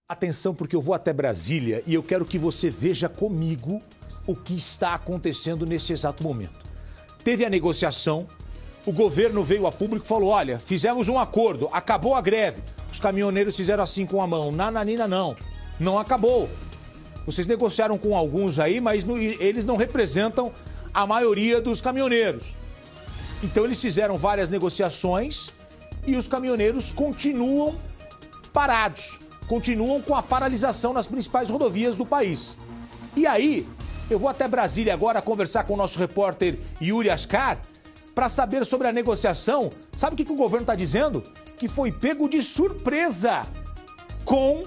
Atenção, porque eu vou até Brasília e eu quero que você veja comigo o que está acontecendo nesse exato momento. Teve a negociação, o governo veio a público e falou, olha, fizemos um acordo, acabou a greve. Os caminhoneiros fizeram assim com a mão, nananina não acabou. Vocês negociaram com alguns aí, mas eles não representam a maioria dos caminhoneiros. Então eles fizeram várias negociações e os caminhoneiros continuam parados. Continuam com a paralisação nas principais rodovias do país. E aí, eu vou até Brasília agora conversar com o nosso repórter Yuri Ascar para saber sobre a negociação. Sabe o que o governo está dizendo? Que foi pego de surpresa com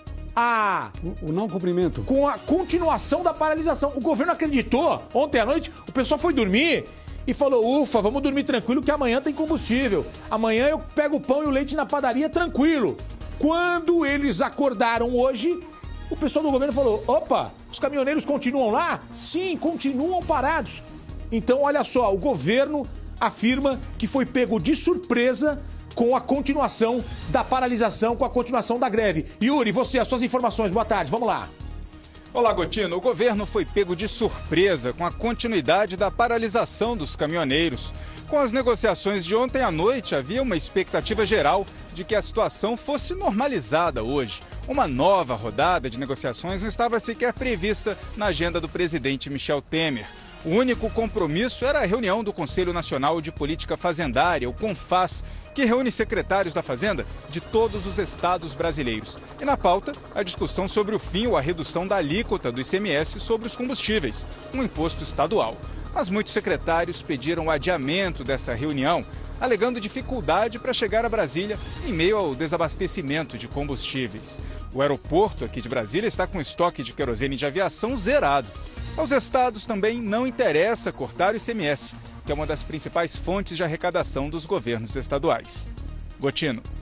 o não cumprimento. Com a continuação da paralisação. O governo acreditou. Ontem à noite, o pessoal foi dormir e falou, ufa, vamos dormir tranquilo que amanhã tem combustível. Amanhã eu pego o pão e o leite na padaria tranquilo. Quando eles acordaram hoje, o pessoal do governo falou, opa, os caminhoneiros continuam lá? Sim, continuam parados. Então, olha só, o governo afirma que foi pego de surpresa com a continuação da paralisação, com a continuação da greve. Yuri, você, as suas informações, boa tarde, vamos lá. Olá, Gotino. O governo foi pego de surpresa com a continuidade da paralisação dos caminhoneiros. Com as negociações de ontem à noite, havia uma expectativa geral de que a situação fosse normalizada hoje. Uma nova rodada de negociações não estava sequer prevista na agenda do presidente Michel Temer. O único compromisso era a reunião do Conselho Nacional de Política Fazendária, o CONFAS, que reúne secretários da Fazenda de todos os estados brasileiros. E na pauta, a discussão sobre o fim ou a redução da alíquota do ICMS sobre os combustíveis, um imposto estadual. Mas muitos secretários pediram o adiamento dessa reunião, alegando dificuldade para chegar a Brasília em meio ao desabastecimento de combustíveis. O aeroporto aqui de Brasília está com estoque de querosene de aviação zerado. Aos estados também não interessa cortar o ICMS, que é uma das principais fontes de arrecadação dos governos estaduais. Gotino.